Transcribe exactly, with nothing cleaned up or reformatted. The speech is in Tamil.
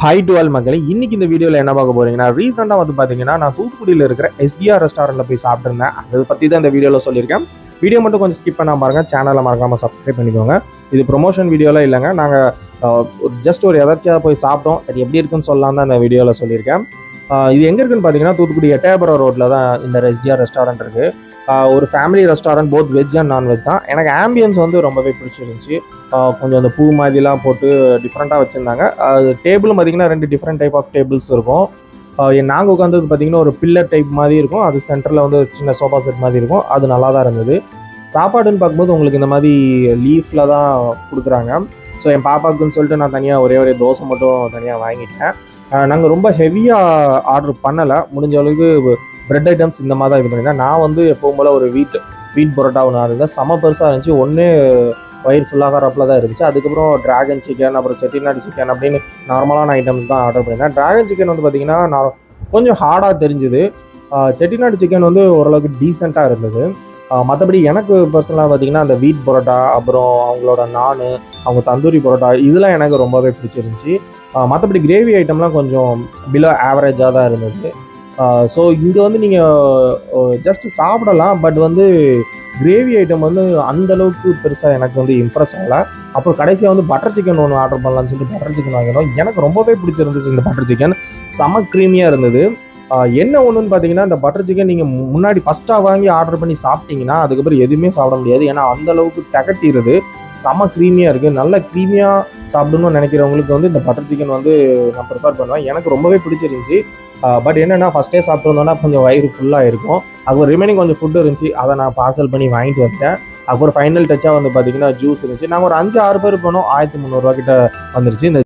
ஹை டு ஆல் மக்களே, இன்னைக்கு இந்த வீடியோவில் என்ன பார்க்க போறீங்கன்னா, ரீசெண்டாக வந்து பார்த்தீங்கன்னா நான் தூத்துக்குடியில் இருக்கிற எஸ்டிஆர் ரெஸ்டாரண்ட்டில் போய் சாப்பிட்ருந்தேன். அதை பற்றி தான் இந்த வீடியோவில் சொல்லியிருக்கேன். வீடியோ மட்டும் கொஞ்சம் ஸ்கிப் பண்ணாம பாருங்க, சேனலை மறக்காமல் சப்ஸ்கிரைப் பண்ணிக்கோங்க. இது ப்ரொமோஷன் வீடியோலாம் இல்லைங்க, நாங்கள் ஜஸ்ட் ஒரு எதாச்சியாக போய் சாப்பிட்டோம். சரி எப்படி இருக்குன்னு சொல்லலாம் தான் இந்த வீடியோவில் சொல்லியிருக்கேன். இது எங்கே இருக்குன்னு பார்த்தீங்கன்னா, தூத்துக்குடி எட்டயபுரம் ரோட்டில் தான் இந்த எஸ்டிஆர் ரெஸ்டாரண்ட் இருக்குது. ஒரு family restaurant, both veg and non veg தான். எனக்கு ஆம்பியன்ஸ் வந்து ரொம்பவே பிடிச்சிருந்துச்சு. கொஞ்சம் அந்த பூ மாதிரிலாம் போட்டு டிஃப்ரெண்ட்டாக வச்சுருந்தாங்க. அது டேபிளும் பார்த்திங்கன்னா ரெண்டு டிஃப்ரெண்ட் டைப் ஆஃப் டேபிள்ஸ் இருக்கும். நாங்கள் உட்காந்தது பார்த்திங்கன்னா ஒரு பில்லர் டைப் மாதிரி இருக்கும். அது சென்டரில் வந்து சின்ன சோஃபா செட் மாதிரி இருக்கும். அது நல்லா தான் இருந்தது. சாப்பாடுன்னு பார்க்கும்போது உங்களுக்கு இந்த மாதிரி லீஃபில் தான் கொடுக்குறாங்க. ஸோ என் பாப்பாவுக்குன்னு சொல்லிட்டு நான் தனியாக ஒரே ஒரே தோசை மட்டும் தனியாக வாங்கிட்டேன். நாங்கள் ரொம்ப ஹெவியாக ஆர்டர் பண்ணலை. முடிஞ்ச அளவுக்கு பிரெட் ஐட்டம்ஸ் இந்த மாதிரி தான் இது பண்ணியிருந்தேன். நான் வந்து எப்பவும் போல் ஒரு வீட் வீட் பரோட்டா ஒன்று ஆடுறேன். செம பெருசாக இருந்துச்சு. ஒன்று வயிறு ஃபுல்லாகிறப்பில் தான் இருந்துச்சு. அதுக்கப்புறம் ட்ராகன் சிக்கன், அப்புறம் செட்டிநாடு சிக்கன் அப்படின்னு நார்மலான ஐட்டம்ஸ் தான் ஆர்டர் பண்ணியிருந்தேன். ட்ராகன் சிக்கன் வந்து பார்த்திங்கன்னா நான் கொஞ்சம் ஹார்டாக தெரிஞ்சுது. செட்டிநாடு சிக்கன் வந்து ஓரளவுக்கு டீசெண்டாக இருந்தது. மற்றபடி எனக்கு பர்சனலாக பார்த்திங்கன்னா அந்த வீட் பரோட்டா, அப்புறம் அவங்களோட நான், அவங்க தந்தூரி பரோட்டா இதெல்லாம் எனக்கு ரொம்பவே பிடிச்சிருந்துச்சி. மற்றபடி கிரேவி ஐட்டம்லாம் கொஞ்சம் பிலோ ஆவரேஜாக தான் இருந்தது. ஸோ இங்கே வந்து நீங்கள் ஜஸ்ட் சாப்பிடலாம், பட் வந்து கிரேவி ஐட்டம் வந்து அந்தளவுக்கு பெருசாக எனக்கு வந்து இம்ப்ரெஸ் ஆகலை. அப்புறம் கடைசியாக வந்து பட்டர் சிக்கன் ஒன்று ஆர்டர் பண்ணலான்னு சொல்லிட்டு பட்டர் சிக்கன் வாங்கினோம். எனக்கு ரொம்பவே பிடிச்சிருந்துச்சு இந்த பட்டர் சிக்கன். செம க்ரீமியாக இருந்தது. என்ன ஒன்றுன்னு பார்த்தீங்கன்னா, இந்த பட்டர் சிக்கன் நீங்கள் முன்னாடி ஃபஸ்ட்டாக வாங்கி ஆர்டர் பண்ணி சாப்பிட்டீங்கன்னா அதுக்கப்புறம் எதுவுமே சாப்பிட முடியாது. ஏன்னா அந்தளவுக்கு திகட்டிடுது. செம க்ரீமியாக இருக்குது. நல்ல க்ரீமியாக சாப்பிடணும்னு நினைக்கிறவங்களுக்கு வந்து இந்த பட்டர் சிக்கன் வந்து நான் ப்ரிஃபர் பண்ணுவேன். எனக்கு ரொம்பவே பிடிச்சிருந்துச்சி. பட் என்னென்னா ஃபஸ்ட்டே சாப்பிட்ருந்தோன்னா கொஞ்சம் வயிறு ஃபுல்லாக இருக்கும். அதுக்கு ரிமைனிங் கொஞ்சம் ஃபுட்டு இருந்துச்சு. அதை நான் பார்சல் பண்ணி வாங்கிட்டு வந்துட்டேன். அதுக்கப்புறம் ஃபைனல் டச்சாக வந்து பார்த்திங்கன்னா ஜூஸ் இருந்துச்சு. நாங்கள் ஒரு அஞ்சு ஆறு பேர் போனோம். ஆயிரத்தி முந்நூறுரூவா கிட்ட வந்துருச்சு. இந்த